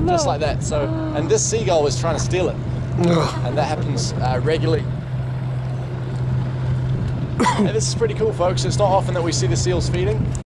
just like that. So, and this seagull was trying to steal it, and that happens regularly. And this is pretty cool, folks. It's not often that we see the seals feeding.